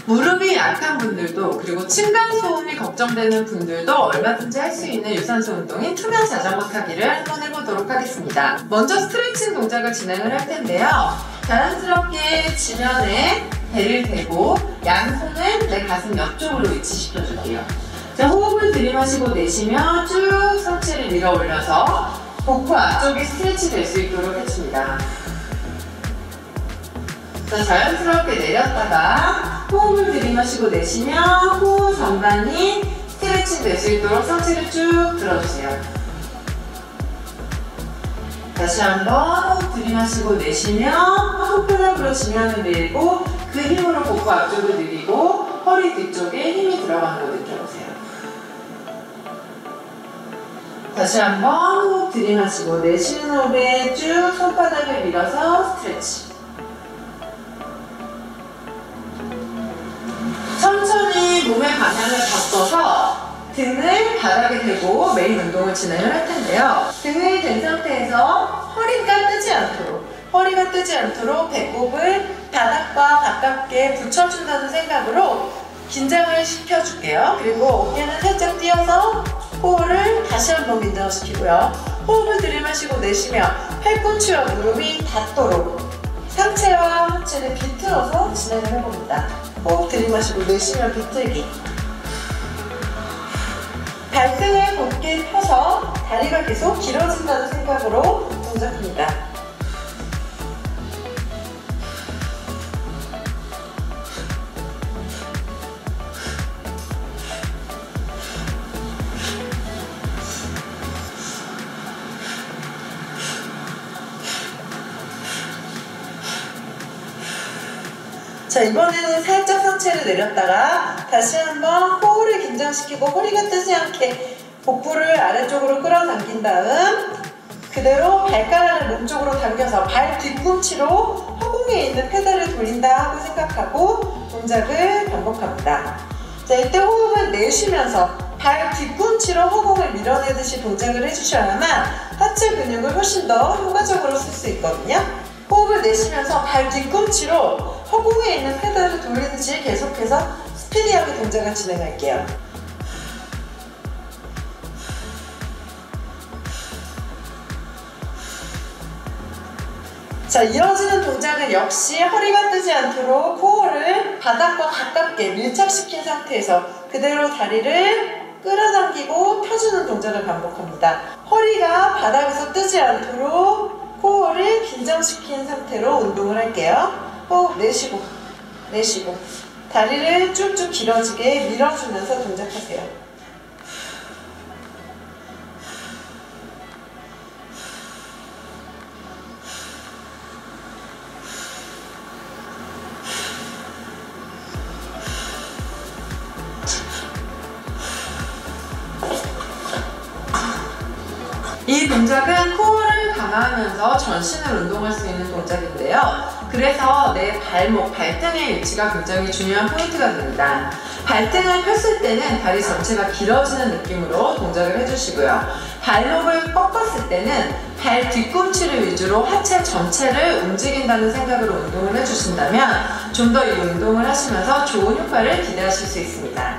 무릎이 약한 분들도 그리고 층간소음이 걱정되는 분들도 얼마든지 할 수 있는 유산소 운동인 투명 자전거 타기를 한번 해보도록 하겠습니다. 먼저 스트레칭 동작을 진행을 할 텐데요. 자연스럽게 지면에 배를 대고 양손은 내 가슴 옆쪽으로 위치시켜 줄게요. 자, 호흡을 들이마시고 내쉬며 쭉 상체를 밀어 올려서 복부 앞쪽이 스트레치 될 수 있도록 해줍니다. 자, 자연스럽게 내렸다가 호흡을 들이마시고 내쉬며 호흡 전반이 스트레칭 될 수 있도록 상체를 쭉 들어주세요. 다시 한번 호흡 들이마시고 내쉬며 손바닥으로 지면을 밀고 그 힘으로 복부 앞쪽을 늘리고 허리 뒤쪽에 힘이 들어가는 걸 느껴보세요. 다시 한번 호흡 들이마시고 내쉬는 호흡에 쭉 손바닥을 밀어서 스트레치. 천천히 몸의 방향을 바꿔서 등을 바닥에 대고 메인 운동을 진행을 할 텐데요. 등을 댄 상태에서 허리가 뜨지 않도록 배꼽을 바닥과 가깝게 붙여준다는 생각으로 긴장을 시켜줄게요. 그리고 어깨는 살짝 띄어서 코어를 다시 한번 긴장시키고요. 호흡을 들이마시고 내쉬며 팔꿈치와 무릎이 닿도록 상체와 하체를 비틀어서 진행을 해봅니다. 호흡 들이마시고 내쉬며 비틀기. 발등을 곧게 펴서 다리가 계속 길어진다는 생각으로 동작합니다. 자, 이번에는 살짝 상체를 내렸다가 다시 한번 코어를 긴장시키고 허리가 뜨지 않게 복부를 아래쪽으로 끌어당긴 다음 그대로 발가락을 몸쪽으로 당겨서 발 뒤꿈치로 허공에 있는 페달을 돌린다 하고 생각하고 동작을 반복합니다. 자, 이때 호흡을 내쉬면서 발 뒤꿈치로 허공을 밀어내듯이 동작을 해주셔야만 하체 근육을 훨씬 더 효과적으로 쓸 수 있거든요. 호흡을 내쉬면서 발 뒤꿈치로 허공에 있는 페달을 돌리듯이 계속해서 스피디하게 동작을 진행할게요. 자, 이어지는 동작은 역시 허리가 뜨지 않도록 코어를 바닥과 가깝게 밀착시킨 상태에서 그대로 다리를 끌어당기고 펴주는 동작을 반복합니다. 허리가 바닥에서 뜨지 않도록 코어를 긴장시킨 상태로 운동을 할게요. 호흡 내쉬고 내쉬고 다리를 쭉쭉 길어지게 밀어주면서 동작하세요. 이 동작은 코어를 강화하면서 전신을 운동할 수 있는 동작인데요. 그래서 내 발목, 발등의 위치가 굉장히 중요한 포인트가 됩니다. 발등을 폈을 때는 다리 전체가 길어지는 느낌으로 동작을 해주시고요. 발목을 꺾었을 때는 발 뒤꿈치를 위주로 하체 전체를 움직인다는 생각으로 운동을 해주신다면 좀 더 이 운동을 하시면서 좋은 효과를 기대하실 수 있습니다.